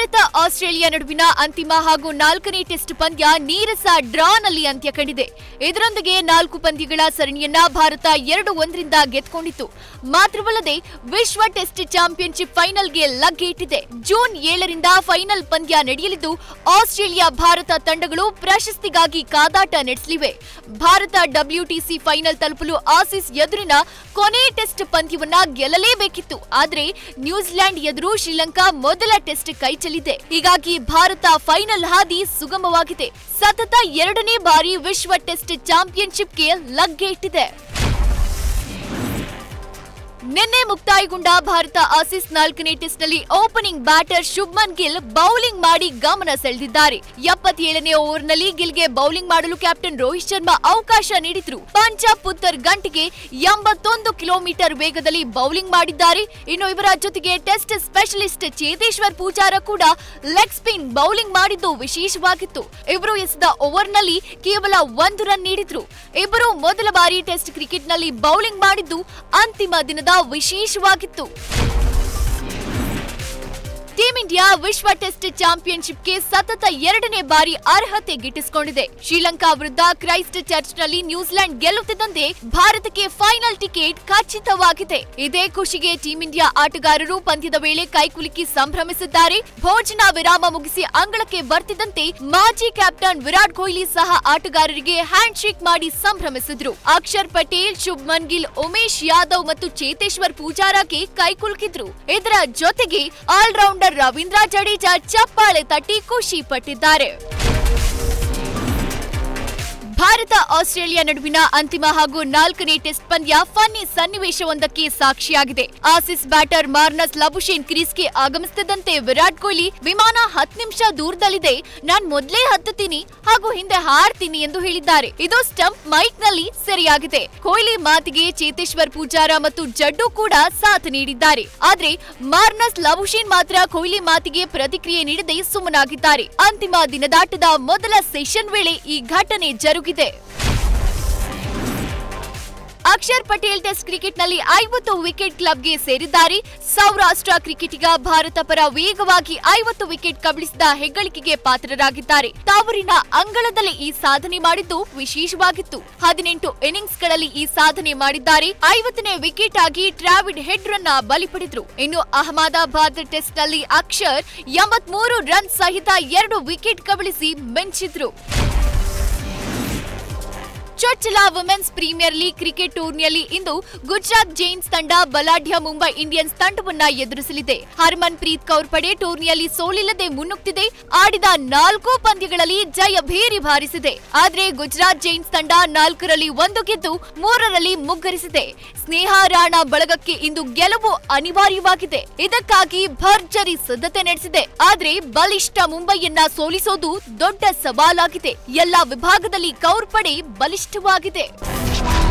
Bharat Australia ನಡುವಿನ ಅಂತಿಮ ಹಾಗೂ 4ನೇ ಟೆಸ್ಟ್ ಪಂದ್ಯ ನೀರಸ ಡ್ರಾನಲ್ಲಿ ಅಂತ್ಯ ಕಂಡಿದೆ. ಇದರೊಂದಿಗೆ 4 ಪಂದ್ಯಗಳ ಸರಣಿಯನ್ನ ಭಾರತ 2-1ರಿಂದ ಗೆದ್ದುಕೊಂಡಿತು. ಮಾತ್ರವಲ್ಲದೆ ವಿಶ್ವ ಟೆಸ್ಟ್ ಚಾಂಪಿಯನ್ಶಿಪ್ ಫೈನಲ್ಗೆ ಲಗ್ಗೆಯಿಟ್ಟಿದೆ. ಜೂನ್ 7ರಿಂದ ಫೈನಲ್ ಪಂದ್ಯ ನಡೆಯಲಿದ್ದು ಆಸ್ಟ್ರೇಲಿಯಾ ಭಾರತ ತಂಡಗಳು ಪ್ರಶಸ್ತಿಗಾಗಿ ಕಾದಾಟ ನಡೆಸಲಿವೆ. ಭಾರತ WTC ಫೈನಲ್ ತಲುಪಲು ಆಸೀಸ್ ಎದುರಿನ ಕೊನೆ ಟೆಸ್ಟ್ ಪಂದ್ಯವನ್ನ ಗೆಲ್ಲಲೇಬೇಕಿತ್ತು. ಆದರೆ ನ್ಯೂಜಿಲೆಂಡ್ ಎದುರು ಶ್ರೀಲಂಕಾ ಮೊದಲ ಟೆಸ್ಟ್ ಕೈಚೆಲ್ಲಿದೆ. ಹೀಗಾಗಿ ಭಾರತ ಫೈನಲ್ ಹಾದಿ ಸುಗಮವಾಗಿದೆ. ಸತತ 2ನೇ ಬಾರಿ ವಿಶ್ವ ಟೆಸ್ಟ್ ಚಾಂಪಿಯನ್ಶಿಪ್ಗೆ ಲಗ್ಗೆ ಇಟ್ಟಿದೆ. ನಿನ್ನೆ ಮುಕ್ತಾಯಗೊಂಡ ಭಾರತ ಆಸೀಸ್ 4ನೇ ಟೆಸ್ಟ್ನಲ್ಲಿ opening batter Shubman Gill bowling ಮಾಡಿ ಗಮನ ಸೆಳೆದಿದ್ದಾರೆ. 77ನೇ ಓವರ್ನಲ್ಲಿ ಗಿಲ್ಗೆ ಬೌಲಿಂಗ್ ಮಾಡಲು ಕ್ಯಾಪ್ಟನ್ ರೋಹಿತ್ ಶರ್ಮಾ ಅವಕಾಶ ನೀಡಿದ್ರು. ಪಂಜಾಬ್ ಪುತ್ತರ್ ಗಂಟೆಗೆ 81 ಕಿಲೋಮೀಟರ್ ವೇಗದಲ್ಲಿ ಬೌಲಿಂಗ್ ಮಾಡಿದ್ದಾರೆ. ಇನ್ನು ಇವರ ಜೊತೆಗೆ ಟೆಸ್ಟ್ ಸ್ಪೆಷಲಿಸ್ಟ್ ಚೇತೇಶ್ವರ್ ಪೂಜಾರ ಕೂಡ ಲೆಗ್ ಸ್ಪಿನ್ ಬೌಲಿಂಗ್ ಮಾಡಿದ್ದು ವಿಶೇಷವಾಗಿತ್ತು. ಇವರು ಎಸೆದ ಓವರ್ನಲ್ಲಿ ಕೇವಲ 1 ರನ್ ನೀಡಿದ್ರು. ಇಬ್ಬರು ಮೊದಲ ಬಾರಿ ಟೆಸ್ಟ್ ಕ್ರಿಕೆಟ್ನಲ್ಲಿ ಬೌಲಿಂಗ್ ಮಾಡಿದ್ದು ಅಂತಿಮ ದಿನದ ವಿಶೇಷವಾಗಿತ್ತು. ಟೀಂ ಇಂಡಿಯಾ ವಿಶ್ವ ಟೆಸ್ಟ್ ಚಾಂಪಿಯನ್ಶಿಪ್ಗೆ ಸತತ 2ನೇ ಬಾರಿ ಅರ್ಹತೆ ಗಿಟ್ಟಿಸಿಕೊಂಡಿದೆ. ಶ್ರೀಲಂಕಾ ವಿರುದ್ಧ ಕ್ರೈಸ್ಟ್ ಚರ್ಚ್ನಲ್ಲಿ ನ್ಯೂಜಿಲೆಂಡ್ ಗೆಲ್ಲುತ್ತಿದ್ದಂತೆ ಭಾರತಕ್ಕೆ ಫೈನಲ್ ಟಿಕೆಟ್ ಖಚಿತವಾಗಿದೆ. ಇದೇ ಖುಷಿಗೆ ಟೀಂ ಇಂಡಿಯಾ ಆಟಗಾರರು ಪಂದ್ಯದ ವೇಳೆ ಕೈಕುಲುಕಿ ಸಂಭ್ರಮಿಸಿದ್ದಾರೆ. ಭೋಜನ ವಿರಾಮ ಮುಗಿಸಿ ಅಂಗಳಕ್ಕೆ ಬರ್ತಿದ್ದಂತೆ ಮಾಜಿ ಕ್ಯಾಪ್ಟನ್ ವಿರಾಟ್ ಕೊಹ್ಲಿ ಸಹ ಆಟಗಾರರಿಗೆ ಹ್ಯಾಂಡ್ ಶೇಕ್ ಮಾಡಿ ಸಂಭ್ರಮಿಸಿದ್ರು. ಅಕ್ಷರ್ ಪಟೇಲ್, ಶುಭ್ಮನ್ ಗಿಲ್, ಉಮೇಶ್ ಯಾದವ್ ಮತ್ತು ಚೇತೇಶ್ವರ್ ಪೂಜಾರಗೆ ಕೈಕುಲುಕಿದ್ರು. ಇದರ ಜೊತೆಗೆ ಆಲ್ರೌಂಡರ್ ರವೀಂದ್ರ ಜಡೇಜಾ ಚಪ್ಪಾಳೆ ತಟ್ಟಿ ಖುಷಿ ಪಟ್ಟಿದ್ದಾರೆ. ಭಾರತ ಆಸ್ಟ್ರೇಲಿಯಾ ನಡುವಿನ ಅಂತಿಮ ಹಾಗೂ 4ನೇ ಟೆಸ್ಟ್ ಪಂದ್ಯ ಫನ್ನಿ ಸನ್ನಿವೇಶವೊಂದಕ್ಕೆ ಸಾಕ್ಷಿಯಾಗಿದೆ. ಆಸೀಸ್ ಬ್ಯಾಟರ್ ಮಾರ್ನಸ್ ಲಬುಶೇನ್ ಕ್ರೀಸ್ಗೆ ಆಗಮಿಸುತ್ತಿದ್ದಂತೆ ವಿರಾಟ್ ಕೊಹ್ಲಿ ವಿಮಾನ 10 ನಿಮಿಷ ದೂರದಲ್ಲಿದೆ, ನಾನ್ ಮೊದಲೇ ಹತ್ತುತ್ತೀನಿ ಹಾಗೂ ಹಿಂದೆ ಹಾರ್ತೀನಿ ಎಂದು ಹೇಳಿದ್ದಾರೆ. ಇದು ಸ್ಟಂಪ್ ಮೈಕ್ ನಲ್ಲಿ ಸೆರೆಯಾಗಿದೆ. ಕೊಹ್ಲಿ ಮಾತಿಗೆ ಚೇತೇಶ್ವರ್ ಪೂಜಾರ ಮತ್ತು ಜಡ್ಡು ಕೂಡ ಸಾಥ್ ನೀಡಿದ್ದಾರೆ. ಆದ್ರೆ ಮಾರ್ನಸ್ ಲಬುಶೇನ್ ಮಾತ್ರ ಕೊಹ್ಲಿ ಮಾತಿಗೆ ಪ್ರತಿಕ್ರಿಯೆ ನೀಡದೆ ಸುಮ್ಮನಾಗಿದ್ದಾರೆ. ಅಂತಿಮ ದಿನದಾಟದ ಮೊದಲ ಸೆಷನ್ ವೇಳೆ ಈ ಘಟನೆ ಜರುಗಿದೆ. ಅಕ್ಷರ್ ಪಟೇಲ್ ಟೆಸ್ಟ್ ಕ್ರಿಕೆಟ್ನಲ್ಲಿ 50 ವಿಕೆಟ್ ಕ್ಲಬ್ಗೆ ಸೇರಿದ್ದಾರೆ. ಸೌರಾಷ್ಟ್ರ ಕ್ರಿಕೆಟಿಗ ಭಾರತ ಪರ ವೇಗವಾಗಿ 50 ವಿಕೆಟ್ ಕಬಳಿಸಿದ ಹೆಗ್ಗಳಿಕೆಗೆ ಪಾತ್ರರಾಗಿದ್ದಾರೆ. ತವರಿನ ಅಂಗಳದಲ್ಲಿ ಈ ಸಾಧನೆ ಮಾಡಿದ್ದು ವಿಶೇಷವಾಗಿತ್ತು. 18 ಇನ್ನಿಂಗ್ಸ್ಗಳಲ್ಲಿ ಈ ಸಾಧನೆ ಮಾಡಿದ್ದಾರೆ. 50ನೇ ವಿಕೆಟ್ ಆಗಿ ಟ್ರಾವಿಡ್ ಹೆಡ್ರನ್ನ ಬಲಿ ಪಡೆದ್ರು. ಇನ್ನು ಅಹಮದಾಬಾದ್ ಟೆಸ್ಟ್ನಲ್ಲಿ ಅಕ್ಷರ್ 83 ರನ್ ಸಹಿತ 2 ವಿಕೆಟ್ ಕಬಳಿಸಿ ಮಿಂಚಿದ್ರು. ಚೊಚ್ಚಲ ವುಮೆನ್ಸ್ ಪ್ರೀಮಿಯರ್ ಲೀಗ್ ಕ್ರಿಕೆಟ್ ಟೂರ್ನಿಯಲ್ಲಿ ಇಂದು ಗುಜರಾತ್ ಜೈಂಟ್ಸ್ ತಂಡ ಬಲಾಢ್ಯ ಮುಂಬೈ ಇಂಡಿಯನ್ಸ್ ತಂಡವನ್ನ ಎದುರಿಸಲಿದೆ. ಹರ್ಮನ್ ಪ್ರೀತ್ ಕೌರ್ ಪಡೆ ಟೂರ್ನಿಯಲ್ಲಿ ಸೋಲಿಲ್ಲದೆ ಮುನ್ನುಗ್ತಿದೆ. ಆಡಿದ 4 ಪಂದ್ಯಗಳಲ್ಲಿ ಜಯ ಭೇರಿ ಬಾರಿಸಿದೆ. ಆದ್ರೆ ಗುಜರಾತ್ ಜೈಂಟ್ಸ್ ತಂಡ 4ರಲ್ಲಿ 1 ಗೆದ್ದು 3ರಲ್ಲಿ ಮುಗ್ಗರಿಸಿದೆ. ಸ್ನೇಹಾ ರಾಣಾ ಬಳಗಕ್ಕೆ ಇಂದು ಗೆಲುವು ಅನಿವಾರ್ಯವಾಗಿದೆ. ಇದಕ್ಕಾಗಿ ಭರ್ಜರಿ ಸಿದ್ಧತೆ ನಡೆಸಿದೆ. ಆದ್ರೆ ಬಲಿಷ್ಠ ಮುಂಬೈಯನ್ನ ಸೋಲಿಸೋದು ದೊಡ್ಡ ಸವಾಲಾಗಿದೆ. ಎಲ್ಲಾ ವಿಭಾಗದಲ್ಲಿ ಕೌರ್ ಪಡೆ ಬಲಿಷ್ಠವಾಗಿದೆ.